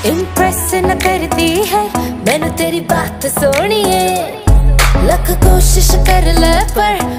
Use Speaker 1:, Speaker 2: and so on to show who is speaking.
Speaker 1: impress न करती है मैनू तेरी बात सोनिए, लख कोशिश कर ले पर